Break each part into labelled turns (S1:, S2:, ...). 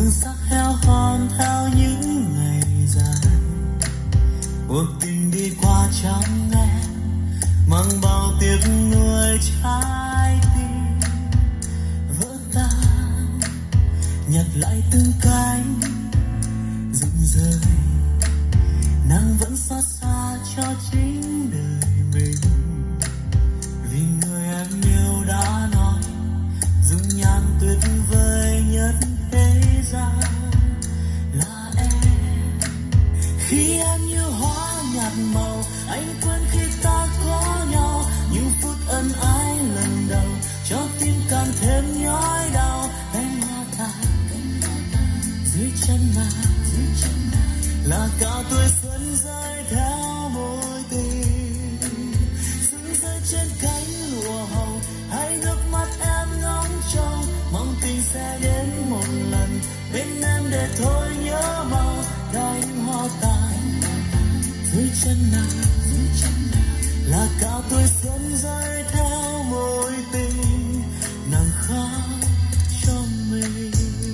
S1: hương sắc heo hon theo những ngày dài. Cuộc tình đi qua trong em mang bao tiếc nuối trái tim vỡ tan, nhặt lại từng cánh rụng rơi. Nắng vẫn xót xa cho chính đời mình, vì người em yêu đã nói dung nhan tuyệt vời nhất thế gian là em. Khi em như hoa nhạt màu, anh quên khi ta có nhau. Những phút ân ái lần đầu cho tim càng thêm nhói đau. Cánh hoa tàn dưới chân nàng là cả tuổi xuân rơi theo mối tình. Sương rơi trên cánh lụa hồng, hay nước mắt em ngóng trông. Mong tình sẽ đến một lần bên em để thôi nhớ mau. Cánh hoa tàn dưới chân nàng là cả tuổi xuân rơi theo mối tình. Nàng khóc cho mình.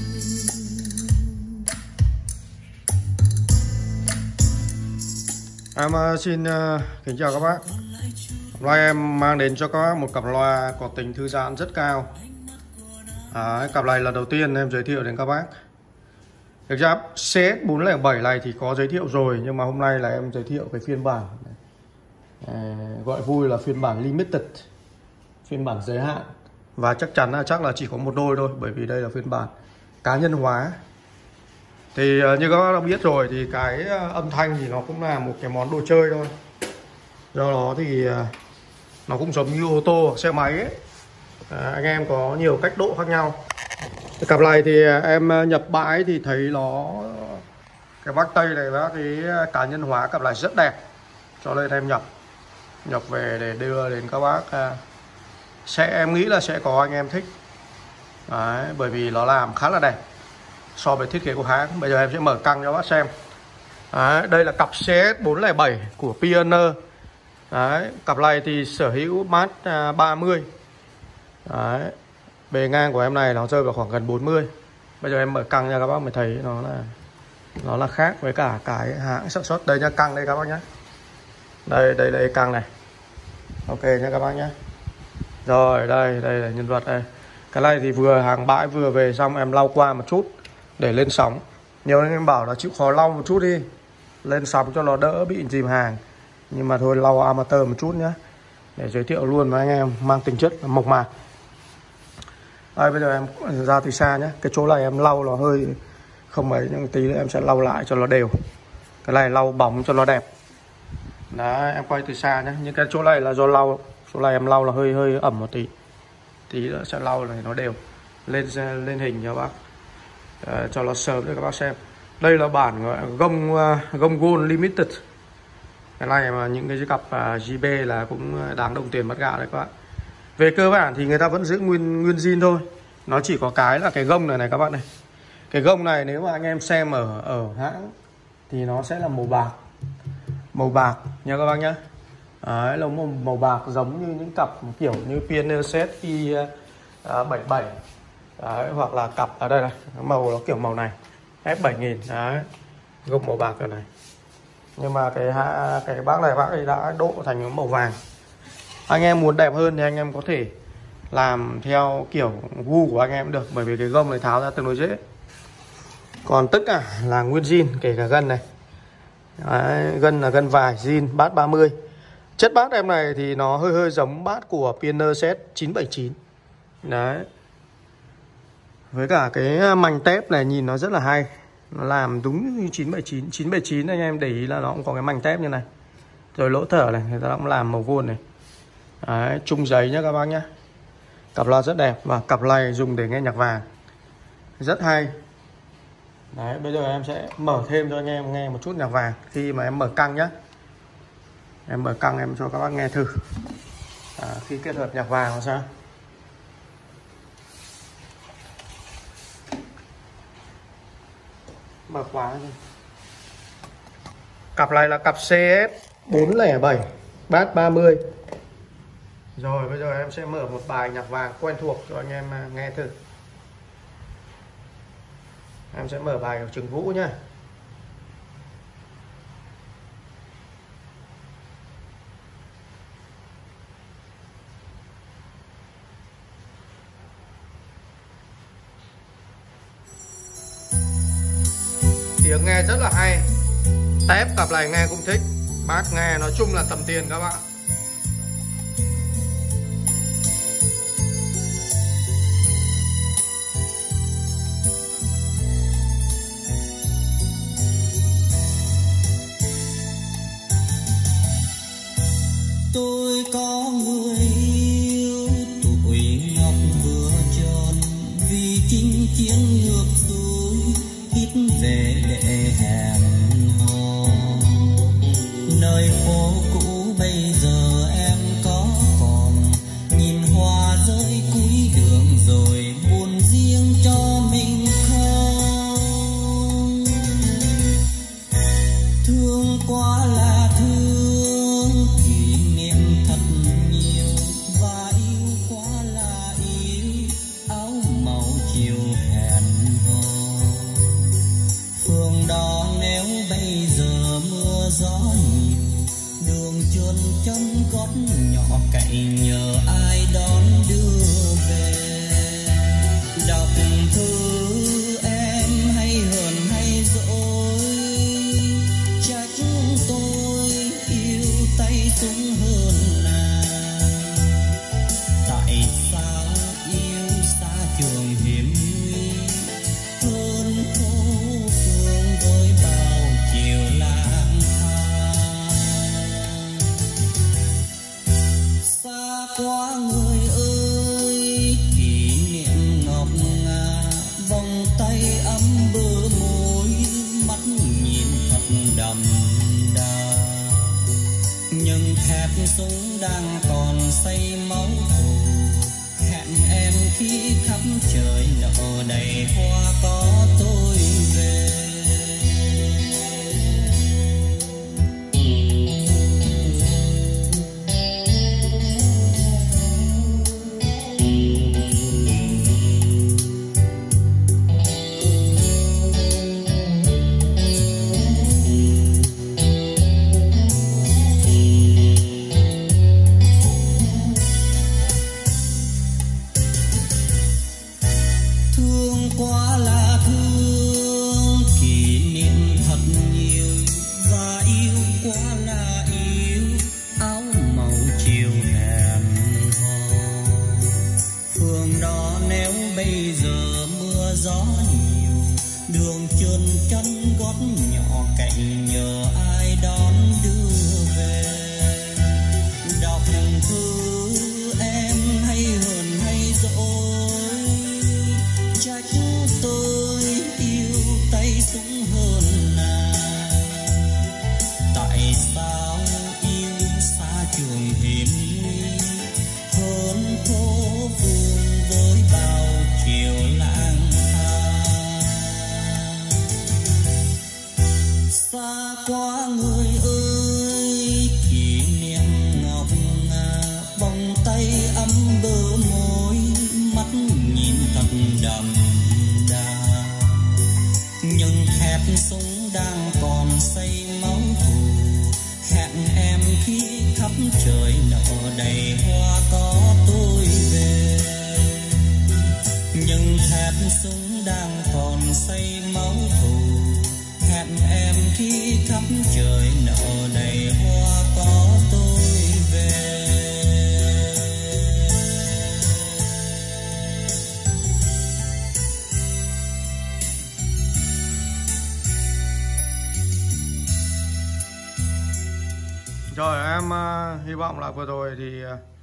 S2: Em xin kính chào các bác. Hôm nay em mang đến cho các bác một cặp loa có tính thư giãn rất cao. Cặp này là đầu tiên em giới thiệu đến các bác. Thực ra CS407 này thì có giới thiệu rồi, nhưng mà hôm nay là em giới thiệu cái phiên bản gọi vui là phiên bản limited, phiên bản giới hạn. Và chắc chắn là chỉ có một đôi thôi, bởi vì đây là phiên bản cá nhân hóa. Thì như các bác đã biết rồi thì cái âm thanh thì nó cũng là một cái món đồ chơi thôi. Do đó thì nó cũng giống như ô tô, xe máy ấy. Anh em có nhiều cách độ khác nhau. Cặp này thì em nhập bãi thì thấy nó cái bác Tây này bác cái cá nhân hóa cặp này rất đẹp, cho nên em nhập về để đưa đến các bác. Em nghĩ là sẽ có anh em thích. Đấy, bởi vì nó làm khá là đẹp so với thiết kế của hãng. Bây giờ em sẽ mở căng cho bác xem. Đấy, đây là cặp CS407 của Pioneer. Đấy, cặp này thì sở hữu mát 30. Đấy, bề ngang của em này nó rơi vào khoảng gần 40. Bây giờ em mở căng cho các bác mới thấy nó là khác với cả cái hãng sản xuất. Đây nha, căng đây các bác nhé. Đây căng này. Ok nha các bác nhé. Rồi đây là nhân vật đây. Cái này thì vừa hàng bãi vừa về xong em lau qua một chút để lên sóng. Nhiều anh em bảo là chịu khó lau một chút đi, lên sóng cho nó đỡ bị dìm hàng. Nhưng mà thôi lau amateur một chút nhé, để giới thiệu luôn với anh em mang tính chất mộc mạc. Đây bây giờ em ra từ xa nhé. Cái chỗ này em lau nó hơi không mấy, nhưng tí nữa em sẽ lau lại cho nó đều. Cái này lau bóng cho nó đẹp. Đấy, em quay từ xa nhé. Nhưng cái chỗ này là do lau, chỗ này em lau là hơi ẩm một tí. Tí nữa sẽ lau này nó đều. Lên hình cho bác, cho nó sớm cho các bác xem. Đây là bản gọi gông Gold Limited. Cái này mà những cái cặp JB là cũng đáng đồng tiền mất gạo đấy các bạn. Về cơ bản thì người ta vẫn giữ nguyên zin thôi. Nó chỉ có cái là cái gông này các bạn này. Cái gông này nếu mà anh em xem ở hãng thì nó sẽ là màu bạc nha các bác nhé. Đấy, là màu bạc giống như những cặp kiểu như Pioneer CSI77. Đấy, hoặc là cặp ở đây này, màu nó kiểu màu này F7000. Đấy, gông màu bạc rồi này. Nhưng mà cái bác ấy đã độ thành màu vàng. Anh em muốn đẹp hơn thì anh em có thể làm theo kiểu gu của anh em được, bởi vì cái gông này tháo ra tương đối dễ. Còn tất cả là nguyên zin, kể cả gân này. Đấy, gân là gân vải zin bát 30. Chất bát em này thì nó hơi giống bát của Pioneer Z979. Đấy. Với cả cái mảnh tép này nhìn nó rất là hay. Nó làm đúng như 979. 979 anh em để ý là nó cũng có cái mảnh tép như này. Rồi lỗ thở này, người ta cũng làm màu vuông này. Đấy, chung giấy nhá các bác nhá. Cặp loa rất đẹp và cặp này dùng để nghe nhạc vàng. Rất hay. Đấy, bây giờ em sẽ mở thêm cho anh em nghe một chút nhạc vàng khi mà em mở căng nhá. Em mở căng em cho các bác nghe thử. Khi kết hợp nhạc vàng là sao? Mở khóa rồi. Cặp này là cặp CS407 bát 30. Rồi bây giờ em sẽ mở một bài nhạc vàng quen thuộc cho anh em nghe thử. Em sẽ mở bài của Trường Vũ nhá. Tiếng nghe rất là hay, tép cặp này nghe cũng thích, bác nghe nói chung là tầm tiền các bạn.
S1: Tôi có người yêu tuổi ngọc vừa tròn, vì chinh chiến ngược xuôi ít về để hẹn hò. Nơi phố cũ bây giờ em có còn, nhìn hoa rơi cuối đường rồi buồn riêng cho mình không. Thương quá là thương, kỷ niệm thật nhiều, và yêu quá là yêu, áo màu chiều hẹn hò. Phường đó nếu bây giờ mưa gió nhiều, đường trơn chân gót nhỏ cạnh nhờ ai đón đưa về. Đọc thư em hay hờn hay dỗi, trách tôi yêu tay súng hơn nàng. Tại sao yêu xa trường hiểm nguy, hơn phố phường với bao chiều lang thang. Xa quá người ơi, kỷ niệm ngọc ngà, vòng tay ấm bờ môi, mắt nhìn thật đậm đà. Nhưng thép súng đang còn say máu thù, hẹn em khi khắp trời nở đầy hoa có tôi về. Thương quá là thương, kỷ niệm thật nhiều, và yêu quá là yêu, áo màu chiều hẹn hò. Phường đó nếu bây giờ mưa gió nhiều, đường trơn chân gót nhỏ cạnh nhờ ai đón đưa về. Đọc thư em hay hờn hay dỗi, trách tôi yêu tay súng hơn nàng. Tại sao yêu xa trường hiểm nguy, hơn phố phường với bao chiều lang thang. Xa quá người ơi, kỷ niệm ngọc ngà, vòng tay ấm bờ môi, mắt nhìn thật đậm đà. Nhưng thép súng đang còn say máu thù, hẹn em khi khắp trời nở đầy hoa có tôi về. Nhưng thép súng đang còn say máu thù, hẹn em khi khắp trời nở đầy hoa có tôi về.
S2: Rồi em hy vọng là vừa rồi thì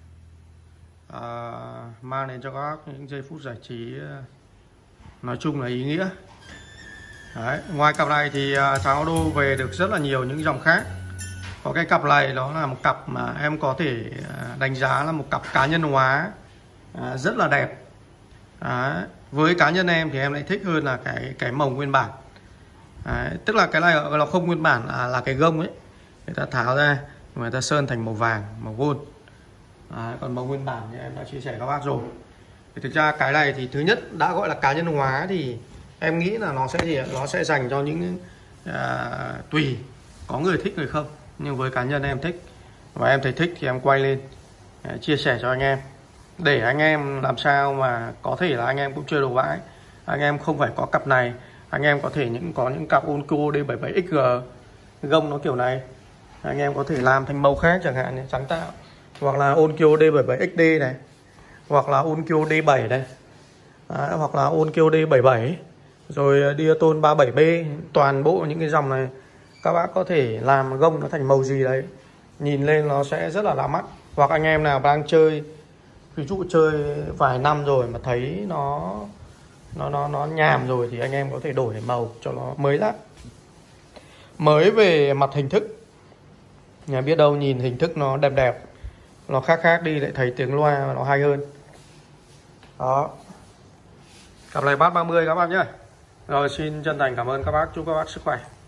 S2: mang đến cho các bác những giây phút giải trí nói chung là ý nghĩa. Đấy, ngoài cặp này thì cháu đô về được rất là nhiều những dòng khác. Có cái cặp này đó là một cặp mà em có thể đánh giá là một cặp cá nhân hóa rất là đẹp. Đấy, với cá nhân em thì em lại thích hơn là cái màu nguyên bản. Đấy, tức là cái này gọi là không nguyên bản là cái gông ấy, người ta tháo ra, người ta sơn thành màu vàng, màu gold. Đấy, còn màu nguyên bản thì em đã chia sẻ các bác rồi. Thì thực ra cái này thì thứ nhất đã gọi là cá nhân hóa thì Em nghĩ là nó sẽ gì ạ? Nó sẽ dành cho những tùy, có người thích người không, nhưng với cá nhân em thích và em thấy thích thì em quay lên chia sẻ cho anh em, để anh em làm sao mà có thể là anh em cũng chơi đồ bãi, anh em không phải có cặp này, anh em có thể có những cặp Onco D77XG gông nó kiểu này, anh em có thể làm thành màu khác chẳng hạn, sáng tạo, hoặc là Onco D77XD này, hoặc là Onco D7 này. Đấy, hoặc là Onco D77, rồi Diaton 37B, toàn bộ những cái dòng này các bác có thể làm gông nó thành màu gì đấy, nhìn lên nó sẽ rất là lạ mắt. Hoặc anh em nào đang chơi, ví dụ chơi vài năm rồi mà thấy nó nhàm rồi thì anh em có thể đổi màu cho nó mới lạ, mới về mặt hình thức. Nhà biết đâu nhìn hình thức nó đẹp đẹp, nó khác đi lại thấy tiếng loa và nó hay hơn. Đó, cặp này bass 30 các bác nhé. Rồi xin chân thành cảm ơn các bác, chúc các bác sức khỏe.